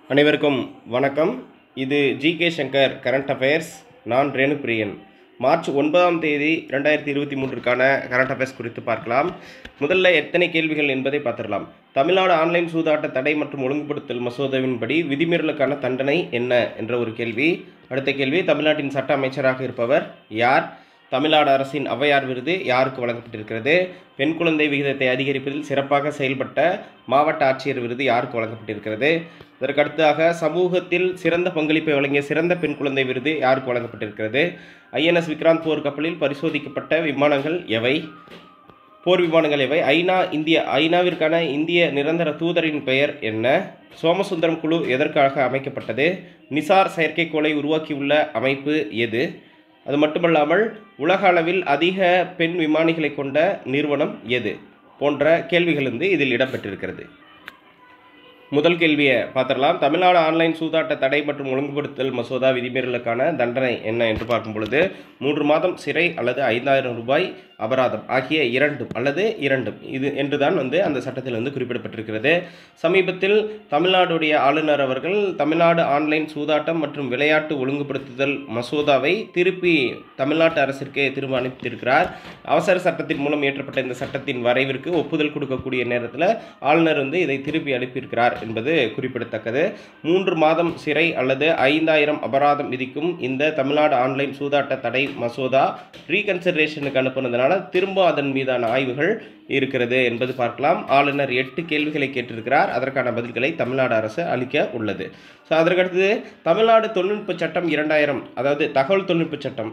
அனைவருக்கும் வணக்கம். இது ஜிகே ஷங்கர் கரண்ட் அஃபேர்ஸ். நான் ரெனுப்ரியன். மார்ச் 9ஆம் தேதி 2023க்கான கரண்ட் அஃபேர்ஸ் குறித்து பார்க்கலாம். முதல்ல எத்தனை கேள்விகள் என்பதை பார்த்துடலாம். தமிழ்நாடு ஆன்லைன் சூதாட்ட தடை மற்றும் ஒழுங்குபடுத்தல் மசோதாவின்படி விதிமீறலுக்கான தண்டனை என்ன என்ற ஒரு கேள்வி. அடுத்த கேள்வி, தமிழ்நாட்டின் சட்ட அமைச்சராக இருப்பவர் யார்? தமிழ்நாடு அரசின் ஔவையார் விருது யாருக்கு வழங்கப்பட்டிருக்கிறது? பெண் குழந்தை விகிதத்தை அதிகரிப்பதில் சிறப்பாக செயல்பட்ட மாவட்ட ஆட்சியர் விருது யாருக்கு வழங்கப்பட்டிருக்கிறது? இதற்கடுத்தாக சமூகத்தில் சிறந்த பங்களிப்பை வழங்கிய சிறந்த பெண் குழந்தை விருது யாருக்கு வழங்கப்பட்டிருக்கிறது? INS விக்ராந்த் போர் கப்பலில் பரிசோதிக்கப்பட்ட விமானங்கள் எவை? போர் விமானங்கள் எவை? ஐநாவிற்கான இந்திய நிரந்தர தூதரின் பெயர் என்ன? சோமசுந்தரம் குழு எதற்காக அமைக்கப்பட்டது? நிசார் செயற்கைக்கோளை உருவாக்கியுள்ள அமைப்பு எது? அது மட்டுமல்லாமல் உலக அளவில் அதிக பெண் விமானிகளை கொண்ட நிறுவனம் எது? போன்ற கேள்விகள் இதில் இடம்பெற்றிருக்கிறது. முதல் கேள்வியை பார்த்துடலாம். தமிழ்நாடு ஆன்லைன் சூதாட்ட தடை மற்றும் ஒழுங்குபடுத்தல் மசோதா விதிமீறலுக்கான தண்டனை என்ன என்று பார்க்கும் பொழுது 3 மாதம் சிறை அல்லது 5000 ரூபாய் அபராதம் ஆகிய இரண்டும் இது என்றுதான் அந்த சட்டத்தில் குறிப்பிடப்பட்டிருக்கிறது. சமீபத்தில் தமிழ்நாடுடைய ஆளுநர் அவர்கள் தமிழ்நாடு ஆன்லைன் சூதாட்டம் மற்றும் விளையாட்டு ஒழுங்குபடுத்துதல் மசோதாவை திருப்பி தமிழ்நாட்டு அரசிற்கு திரும்ப அனுப்பியிருக்கிறார். அவசர சட்டத்தின் மூலம் இயற்றப்பட்ட இந்த சட்டத்தின் வரைவிற்கு ஒப்புதல் கொடுக்கக்கூடிய நேரத்தில் ஆளுநர் இதை திருப்பி அனுப்பியிருக்கிறார் என்பது குறிப்பிடத்தக்கது. 3 மாதம் சிறை அல்லது 5000 அபராதம் விதிக்கும் இந்த தமிழ்நாடு ஆன்லைன் சூதாட்ட தடை மசோதா ரீகன்சிடரேஷனுக்கு அனுப்புனதுனால திரும்ப அதன் மீதான ஆய்வுகள் இருக்கிறது என்பது பார்க்கலாம். ஆளுநர் 8 கேள்விகளை கேட்டிருக்கிறார். அதற்கான பதில்களை தமிழ்நாடு அரசு அளிக்க உள்ளது. ஸோ அதற்கடுத்தது தமிழ்நாடு தொழில்நுட்ப சட்டம் 2000, அதாவது தகவல் தொழில்நுட்ப சட்டம்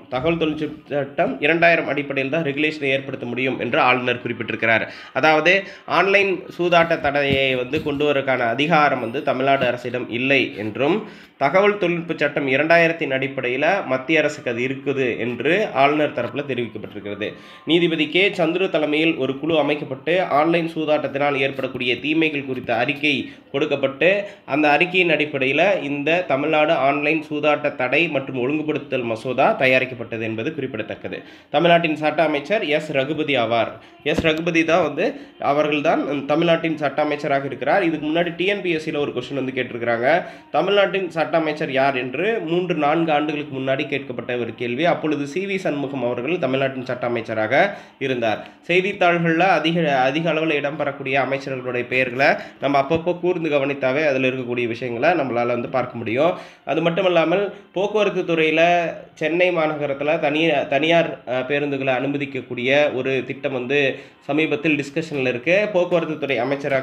2000 அடிப்படையில் தான் ரெகுலேஷனை ஏற்படுத்த முடியும் என்று ஆளுநர் குறிப்பிட்டிருக்கிறார். அதாவது ஆன்லைன் சூதாட்ட தடையை கொண்டு வரக்கான அதிகாரம் தமிழ்நாடு அரசிடம் இல்லை என்றும் தகவல் தொழில்நுட்ப சட்டம் 2000 அடிப்படையில் மத்திய அரசுக்கு அது இருக்குது என்று ஆளுநர் தரப்பில் தெரிவிக்கப்பட்டிருக்கிறது. நீதிபதி கே சந்துரு தலைமையில் ஒரு குழு அமைக்கப்பட்டு ஆன்லைன் சூதாட்டத்தினால் ஏற்படக்கூடிய தீமைகள் குறித்த அறிக்கை கொடுக்கப்பட்டு அந்த அறிக்கையின் அடிப்படையில் இந்த தமிழ்நாடு ஆன்லைன் சூதாட்ட தடை மற்றும் ஒழுங்குபடுத்தல் மசோதா தயாரிக்கப்பட்டது என்பது குறிப்பிடத்தக்கது. தமிழ்நாட்டின் சட்ட அமைச்சர் எஸ் ரகுபதி ஆவார். எஸ் ரகுபதி தான் அவர்கள்தான் தமிழ்நாட்டின் சட்ட அமைச்சராக இருக்கிறார். இதுக்கு முன்னாடி TNPSCயில் ஒரு கொஸ்டின் கேட்டிருக்கிறாங்க. தமிழ்நாட்டின் சட்ட அமைச்சர் யார் என்று 3-4 ஆண்டுகளுக்கு முன்னாடி கேட்கப்பட்ட ஒரு கேள்வி. அப்பொழுது CV சண்முகம் அவர்கள் தமிழ்நாட்டின் சட்ட அமைச்சராக இருந்தார். செய்தித்தாள்களில் அதிக அளவில் இடம்பெறக்கூடிய அமைச்சர்களுடைய பெயர்களை நம்ம அப்பப்போ கூர்ந்து கவனித்தாவே அதில் இருக்கக்கூடிய விஷயங்களை நம்மளால் பார்க்க முடியும். அது மட்டும் இல்லாமல் போக்குவரத்து துறையில் சென்னை மாநகரத்தில் தனியார் பேருந்துகளை அனுமதிக்கக்கூடிய ஒரு திட்டம் சமீபத்தில் டிஸ்கஷனில் இருக்கு. போக்குவரத்து துறை அமைச்சராக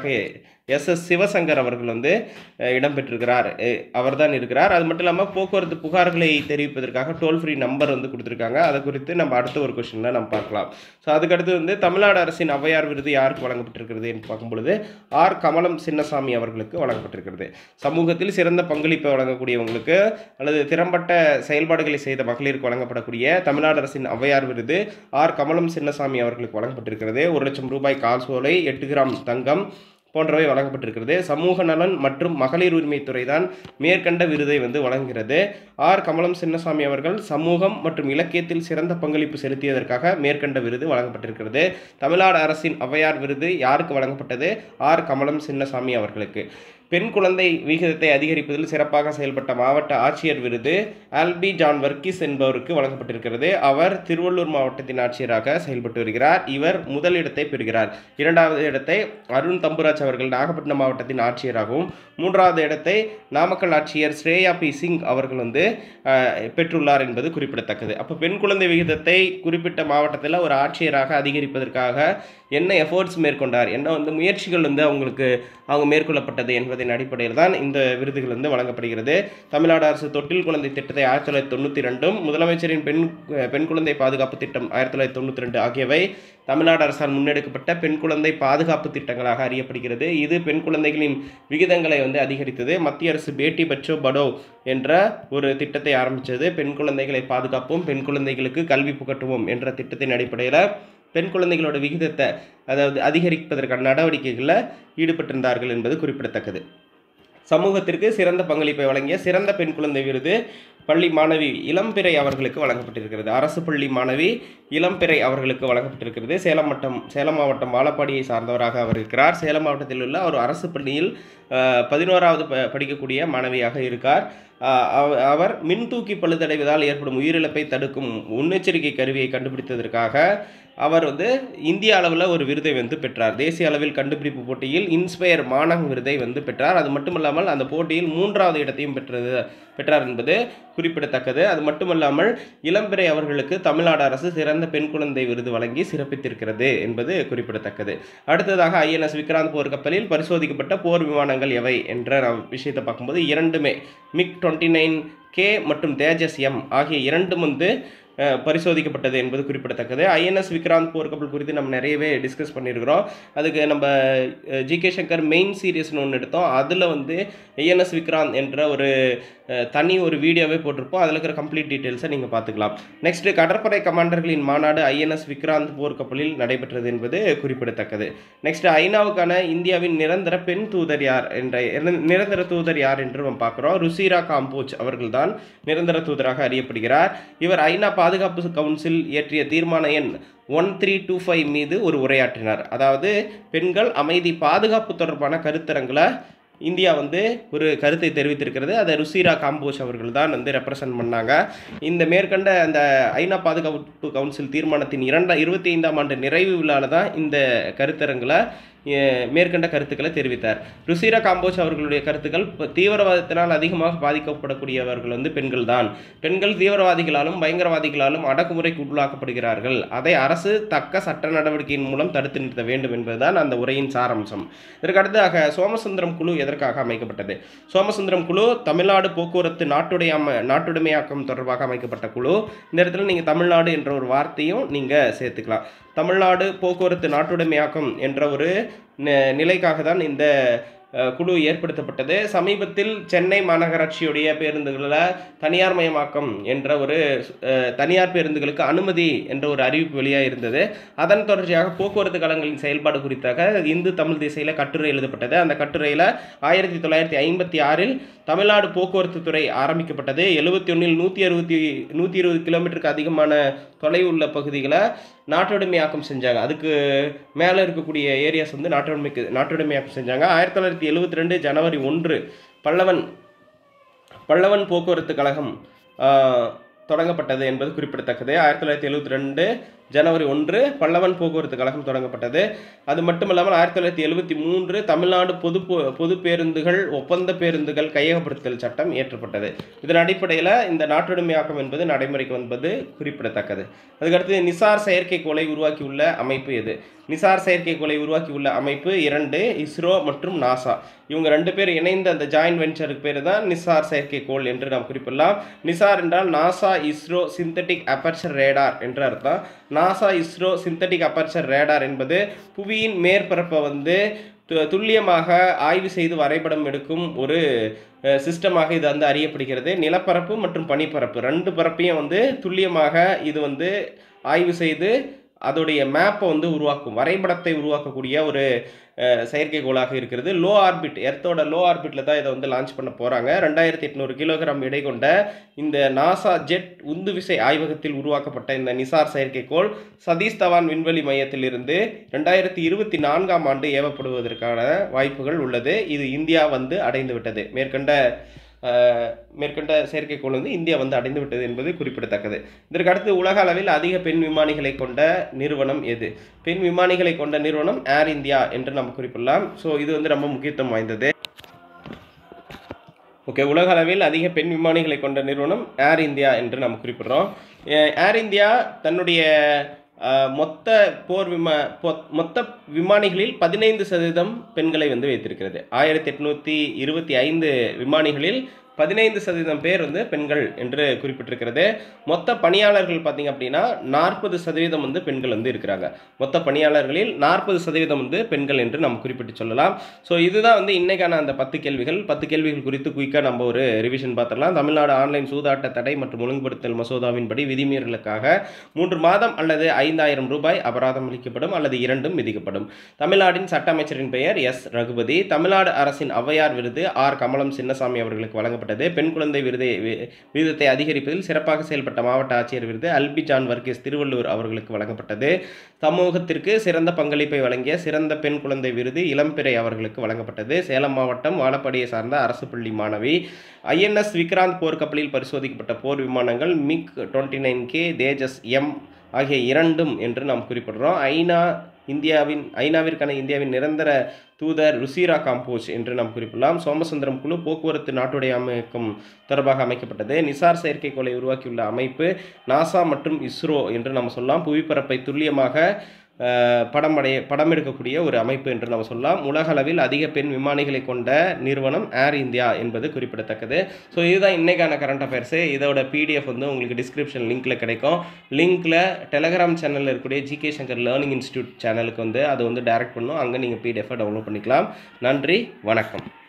SS சிவசங்கர் அவர்கள் இடம்பெற்றிருக்கிறார். அவர்தான் இருக்கிறார். அது மட்டும் இல்லாமல் போக்குவரத்து புகார்களை தெரிவிப்பதற்காக டோல் ஃப்ரீ நம்பர் கொடுத்துருக்காங்க. அதை குறித்து நம்ம அடுத்த ஒரு கொஸ்டினில் நம்ம பார்க்கலாம். ஸோ அதுக்கடுத்து தமிழ்நாடு அரசின் ஔவையார் விருது யாருக்கு வழங்கப்பட்டிருக்கிறது என்று பார்க்கும்பொழுது R கமலம் சின்னசாமி அவர்களுக்கு வழங்கப்பட்டிருக்கிறது. சமூகத்தில் சிறந்த பங்களிப்பை வழங்கக்கூடியவங்களுக்கு அல்லது திறம்பட்ட செயல்பாடுகளை செய்த மகளிருக்கு வழங்கப்படக்கூடிய தமிழ்நாடு அரசின் ஔவையார் விருது R கமலம் சின்னசாமி அவர்களுக்கு வழங்கப்பட்டிருக்கிறது. 1 லட்சம் ரூபாய் காசோலை, 8 கிராம் தங்கம் போன்றவை வழங்கப்பட்டிருக்கிறது. சமூக நலன் மற்றும் மகளிர் உரிமைத்துறை தான் மேற்கண்ட விருதை வழங்குகிறது. R கமலம் சின்னசாமி அவர்கள் சமூகம் மற்றும் இலக்கியத்தில் சிறந்த பங்களிப்பு செலுத்தியதற்காக மேற்கண்ட விருது வழங்கப்பட்டிருக்கிறது. தமிழ்நாடு அரசின் ஔவையார் விருது யாருக்கு வழங்கப்பட்டது? R கமலம் சின்னசாமி அவர்களுக்கு. பெண் குழந்தை விகிதத்தை அதிகரிப்பதில் சிறப்பாக செயல்பட்ட மாவட்ட ஆட்சியர் விருது ஆல்பி ஜான் வர்கீஸ் என்பவருக்கு வழங்கப்பட்டிருக்கிறது. அவர் திருவள்ளூர் மாவட்டத்தின் ஆட்சியராக செயல்பட்டு வருகிறார். இவர் முதல் இடத்தை பெறுகிறார். 2வது இடத்தை அருண் தம்புராஜ் அவர்கள் நாகப்பட்டினம் மாவட்டத்தின் ஆட்சியராகவும், 3வது இடத்தை நாமக்கல் ஆட்சியர் ஸ்ரேயா பி சிங் அவர்கள் பெற்றுள்ளார் என்பது குறிப்பிடத்தக்கது. அப்போ பெண் குழந்தை விகிதத்தை குறிப்பிட்ட மாவட்டத்தில் ஒரு ஆட்சியராக அதிகரிப்பதற்காக என்ன எஃபோர்ட்ஸ் மேற்கொண்டார், என்ன முயற்சிகள் அவங்க மேற்கொள்ளப்பட்டது என்பதன் அடிப்படையில் தான் இந்த விருதுகள் வழங்கப்படுகிறது. தமிழ்நாடு அரசு தொட்டில் குழந்தை திட்டத்தை 1992, முதலமைச்சரின் பெண் குழந்தை பாதுகாப்பு திட்டம் 1992 ஆகியவை தமிழ்நாடு அரசால் முன்னெடுக்கப்பட்ட பெண் குழந்தை பாதுகாப்பு திட்டங்களாக அறியப்படுகிறது. இது பெண் குழந்தைகளின் விகிதங்களை அதிகரித்தது. மத்திய அரசு பேட்டி பச்சோ படோ என்ற ஒரு திட்டத்தை ஆரம்பித்தது. பெண் குழந்தைகளை பாதுகாப்போம், பெண் குழந்தைகளுக்கு கல்வி புகட்டுவோம் என்ற திட்டத்தின் அடிப்படையில் பெண் குழந்தைகளோட விகிதத்தை அதிகரிப்பதற்கான நடவடிக்கைகளில் ஈடுபட்டிருந்தார்கள் என்பது குறிப்பிடத்தக்கது. சமூகத்திற்கு சிறந்த பங்களிப்பை வழங்கிய சிறந்த பெண் குழந்தை விருது பள்ளி மாணவி இளம்பிறை அவர்களுக்கு வழங்கப்பட்டிருக்கிறது. அரசு பள்ளி மாணவி இளம்பிறை அவர்களுக்கு வழங்கப்பட்டிருக்கிறது. சேலம் மாவட்டம் வாழப்பாடியை சார்ந்தவராக அவர் இருக்கிறார். சேலம் மாவட்டத்தில் உள்ள ஒரு அரசு பள்ளியில் 11வது படிக்கக்கூடிய மாணவியாக இருக்கார். அவர் மின்தூக்கி பழுதடைவதால் ஏற்படும் உயிரிழப்பை தடுக்கும் முன்னெச்சரிக்கை கருவியை கண்டுபிடித்ததற்காக அவர் இந்திய அளவில் ஒரு விருதை பெற்றார். தேசிய அளவில் கண்டுபிடிப்பு போட்டியில் இன்ஸ்பயர் மாணவ விருதை பெற்றார். அது மட்டுமல்லாமல் அந்த போட்டியில் 3வது இடத்தையும் பெற்றார் என்பது குறிப்பிடத்தக்கது. அது மட்டுமல்லாமல் இளம்பிறை அவர்களுக்கு தமிழ்நாடு அரசு சிறந்த பெண் குழந்தை விருது வழங்கி சிறப்பித்திருக்கிறது என்பது குறிப்பிடத்தக்கது. அடுத்ததாக ஐஎன்எஸ் விக்ராந்த் போர்க்கப்பலில் பரிசோதிக்கப்பட்ட போர் விமானங்கள் எவை என்ற விஷயத்தை பார்க்கும்போது இரண்டுமே MiG-29K மற்றும் தேஜஸ் M ஆகிய இரண்டும் பரிசோதிக்கப்பட்டது என்பது குறிப்பிடத்தக்கது. ஐஎன்எஸ் விக்ராந்த் போர்க்கப்பல் குறித்து நம்ம நிறையவே டிஸ்கஸ் பண்ணியிருக்கிறோம். அதுக்கு நம்ம ஜிகே சங்கர் மெயின் சீரியஸ்னு ஒன்று எடுத்தோம். அதில் ஐஎன்எஸ் விக்ராந்த் என்ற ஒரு தனி ஒரு வீடியோவே போட்டிருப்போம். அதில் இருக்கிற கம்ப்ளீட் டீட்டெயில்ஸை நீங்கள் பார்த்துக்கலாம். நெக்ஸ்ட், கடற்படை கமாண்டர்களின் மாநாடு ஐஎன்எஸ் விக்ராந்த் போர்க்கப்பலில் நடைபெற்றது என்பது குறிப்பிடத்தக்கது. நெக்ஸ்ட், ஐநாவுக்கான இந்தியாவின் நிரந்தர தூதர் யார் என்று நம்ம பார்க்குறோம். ருசிரா காம்போஜ் அவர்கள்தான் நிரந்தர தூதராக அறியப்படுகிறார். இவர் ஐநா பாதுகாப்பு கவுன்சில் இயற்றிய தீர்மான எண் 1325 மீது ஒரு உரையாற்றினார். அதாவது பெண்கள், அமைதி, பாதுகாப்பு தொடர்பான கருத்தரங்களை இந்தியா ஒரு கருத்தை தெரிவித்திருக்கிறது. அதை ருசிரா காம்போஜ் அவர்கள் தான் ரெப்ரசன்ட் பண்ணாங்க. இந்த மேற்கண்ட அந்த ஐநா பாதுகாப்பு கவுன்சில் தீர்மானத்தின் 25ஆம் ஆண்டு நிறைவு விழாவில் தான் இந்த கருத்தரங்களை மேற்கண்ட கருத்துக்களை தெரிவித்தார். ருசிரா காம்போஜ் அவர்களுடைய கருத்துக்கள், தீவிரவாதத்தினால் அதிகமாக பாதிக்கப்படக்கூடியவர்கள் பெண்கள் தான். பெண்கள் தீவிரவாதிகளாலும் பயங்கரவாதிகளாலும் அடக்குமுறைக்கு உள்ளாக்கப்படுகிறார்கள். அதை அரசு தக்க சட்ட நடவடிக்கையின் மூலம் தடுத்து நிறுத்த வேண்டும் என்பதுதான் அந்த உரையின் சாராம்சம். இதற்கு அடுத்ததாக சோமசுந்தரம் குழு எதற்காக அமைக்கப்பட்டது? சோமசுந்தரம் குழு தமிழ்நாடு போக்குவரத்து நாட்டுடைமையாக்கம் தொடர்பாக அமைக்கப்பட்ட குழு. இந்த இடத்துல நீங்கள் தமிழ்நாடு என்ற ஒரு வார்த்தையும் நீங்கள் சேர்த்துக்கலாம். தமிழ்நாடு போக்குவரத்து நாட்டுடைமையாக்கம் என்ற ஒரு நிலைக்காக தான் இந்த குழு ஏற்படுத்தப்பட்டது. சமீபத்தில் சென்னை மாநகராட்சியுடைய பேருந்துகளில் தனியார் மயமாக்கம் என்ற ஒரு தனியார் பேருந்துகளுக்கு அனுமதி என்ற ஒரு அறிவிப்பு வெளியாக இருந்தது. அதன் தொடர்ச்சியாக போக்குவரத்து கழகங்களின் செயல்பாடு குறித்தாக இந்து தமிழ் திசையில் கட்டுரை எழுதப்பட்டது. அந்த கட்டுரையில் 1956 தமிழ்நாடு போக்குவரத்து துறை ஆரம்பிக்கப்பட்டது. 71 120 கிலோமீட்டருக்கு அதிகமான தொலைவு உள்ள பகுதிகளை நாட்டுடைமையாக்கம் செஞ்சாங்க. அதுக்கு மேலே இருக்கக்கூடிய ஏரியாஸ் நாட்டுடைமையாக்கம் செஞ்சாங்க. 1972 ஜனவரி 1 பல்லவன் போக்குவரத்து கழகம் தொடங்கப்பட்டது என்பது குறிப்பிடத்தக்கது. 1972 ஜனவரி 1 பல்லவன் போக்குவரத்து கழகம் தொடங்கப்பட்டது. அது மட்டுமல்லாமல் 1973 தமிழ்நாடு பொது பேருந்துகள் ஒப்பந்த பேருந்துகள் கையகப்படுத்தல் சட்டம் இயற்றப்பட்டது. இதன் அடிப்படையில் இந்த நாட்டுடைமையாக்கம் என்பது நடைமுறைக்கு வந்தது குறிப்பிடத்தக்கது. அதுக்கடுத்து நிசார் செயற்கைக்கோளை உருவாக்கியுள்ள அமைப்பு எது? நிசார் செயற்கைக்கோளை உருவாக்கியுள்ள அமைப்பு 2 இஸ்ரோ மற்றும் நாசா. இவங்க 2 பேர் இணைந்த அந்த ஜாயின்ட் வெஞ்சருக்கு பேர் தான் நிசார் செயற்கைக்கோள் என்று நாம் குறிப்பிடலாம். நிசார் என்றால் NASA ISRO synthetic aperture radar என்ற அர்த்தம். NASA ISRO synthetic aperture radar என்பது புவியின் மேற்பரப்பை துல்லியமாக ஆய்வு செய்து வரைபடம் எடுக்கும் ஒரு சிஸ்டமாக இது அறியப்படுகிறது. நிலப்பரப்பு மற்றும் பனிப்பரப்பு 2 பரப்பையும் துல்லியமாக இது ஆய்வு செய்து அதோடைய மேப்பை உருவாக்கும், வரைபடத்தை உருவாக்கக்கூடிய ஒரு செயற்கைக்கோளாக இருக்கிறது. லோ ஆர்பிட், எர்த்தோட லோ ஆர்பிட்டில் தான் இதை லான்ச் பண்ண போகிறாங்க. 2800 கிலோகிராம் எடை கொண்ட இந்த நாசா ஜெட் உந்து விசை ஆய்வகத்தில் உருவாக்கப்பட்ட இந்த நிசார் செயற்கைக்கோள் சதீஷ் தவான் விண்வெளி மையத்திலிருந்து 2024ஆம் ஆண்டு ஏவப்படுவதற்கான வாய்ப்புகள் உள்ளது. இது இந்தியா அடைந்து விட்டது. மேற்கண்ட செயற்கைக்கோள் இந்தியா அடைந்து விட்டது என்பது குறிப்பிடத்தக்கது. இதற்கு அடுத்து உலக அளவில் அதிக பெண் விமானிகளை கொண்ட நிறுவனம் எது? பெண் விமானிகளை கொண்ட நிறுவனம் ஏர் இந்தியா என்று நம்ம குறிப்பிடலாம். ஸோ இது ரொம்ப முக்கியத்துவம் வாய்ந்தது. ஓகே, உலக அளவில் அதிக பெண் விமானிகளை கொண்ட நிறுவனம் ஏர் இந்தியா என்று நம்ம குறிப்பிடுறோம். ஏர் இந்தியா தன்னுடைய மொத்த விமானிகளில் 15% பெண்களை வைத்திருக்கிறது. 1825 விமானிகளில் 15% பேர் பெண்கள் என்று குறிப்பிட்டிருக்கிறது. மொத்த பணியாளர்கள் பார்த்தீங்க அப்படின்னா 40% பெண்கள் இருக்கிறாங்க. மொத்த பணியாளர்களில் 40% பெண்கள் என்று நம்ம குறிப்பிட்டு சொல்லலாம். ஸோ இதுதான் இன்னைக்கான அந்த 10 கேள்விகள். 10 கேள்விகள் குறித்து குயிக்காக நம்ம ஒரு ரிவிஷன் பார்த்துடலாம். தமிழ்நாடு ஆன்லைன் சூதாட்ட தடை மற்றும் ஒழுங்குபடுத்தல் மசோதாவின்படி விதிமீறலுக்காக 3 மாதம் அல்லது 5000 ரூபாய் அபராதம் அளிக்கப்படும் அல்லது இரண்டும் விதிக்கப்படும். தமிழ்நாட்டின் சட்ட அமைச்சரின் பெயர் எஸ் ரகுபதி. தமிழ்நாடு அரசின் ஔவையார் விருது ஆர் கமலம் சின்னசாமி அவர்களுக்கு வழங்கப்பட்டது. வழங்கப்பட்டது. பெண் குழந்தை விகிதத்தை அதிகரிப்பதில் சிறப்பாக செயல்பட்ட மாவட்ட ஆட்சியர் விருது அல்பி ஜான் வர்கீஸ் திருவள்ளூர் அவர்களுக்கு வழங்கப்பட்டது. சமூகத்திற்கு சிறந்த பங்களிப்பை வழங்கிய சிறந்த பெண் குழந்தை விருது இளம்பிறை அவர்களுக்கு வழங்கப்பட்டது. சேலம் மாவட்டம் வாழப்பாடியை சார்ந்த அரசு பள்ளி மாணவி. INS விக்ராந்த் போர்க்கப்பலில் பரிசோதிக்கப்பட்ட போர் விமானங்கள் மிக் 29K தேஜஸ் M ஆகிய இரண்டும் என்று நாம் குறிப்பிடுறோம். ஐநாவிற்கான இந்தியாவின் நிரந்தர தூதர் ருசிரா காம்போஸ் என்று நாம் குறிப்பிடலாம். சோமசுந்தரம் குழு போக்குவரத்து நாட்டுடைய அமைக்கும் தொடர்பாக அமைக்கப்பட்டது. நிசார் செயற்கைக்கோளை உருவாக்கியுள்ள அமைப்பு நாசா மற்றும் இஸ்ரோ என்று நம்ம சொல்லலாம். புவிப்பரப்பை துல்லியமாக படம் எடுக்கக்கூடிய ஒரு அமைப்பு என்று நம்ம சொல்லலாம். உலக அளவில் அதிக பெண் விமானிகளை கொண்ட நிறுவனம் ஏர் இந்தியா என்பது குறிப்பிடத்தக்கது. ஸோ இதுதான் இன்னைக்கான கரண்ட் அஃபேர்ஸு. இதோட PDF வந்து உங்களுக்கு டிஸ்கிரிப்ஷன் லிங்க்கில் கிடைக்கும். லிங்க்கில் டெலகிராம் சேனலில் இருக்கக்கூடிய GK சங்கர் லேர்னிங் இன்ஸ்டியூட் சேனலுக்கு வந்து அது வந்து டைரக்ட் பண்ணும். அங்கே நீங்கள் PDF டவுன்லோட் பண்ணிக்கலாம். நன்றி, வணக்கம்.